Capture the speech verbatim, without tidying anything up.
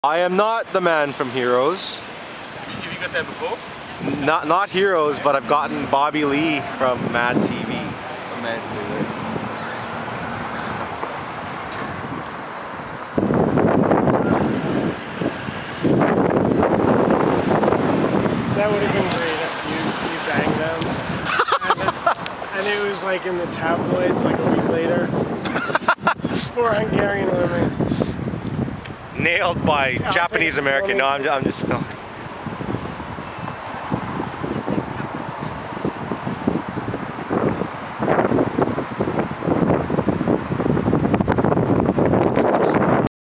I am not the man from Heroes. Have you got that before? Not not Heroes, but I've gotten Bobby Lee from Mad T V. From Mad T V. That would have been great if you, you banged them. and, it, and it was like in the tabloids like a week later. For Hungarian women. Nailed by I'll Japanese American. No, I'm, I'm just filming.